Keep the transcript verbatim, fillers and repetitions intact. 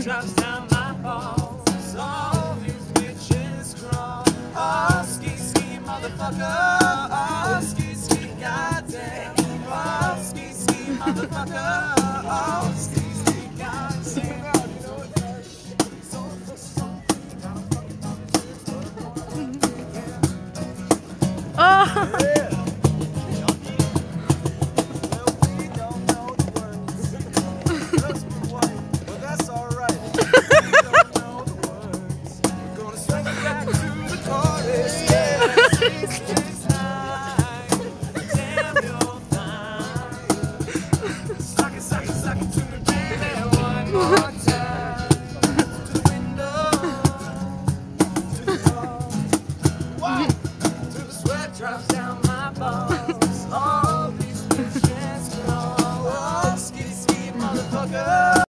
drops down my balls. All these bitches crawl. Oh, Skeet Skeet, motherfucker. Oh, Skeet Skeet, goddamn. Oh, Skeet Skeet, motherfucker. Oh, Skeet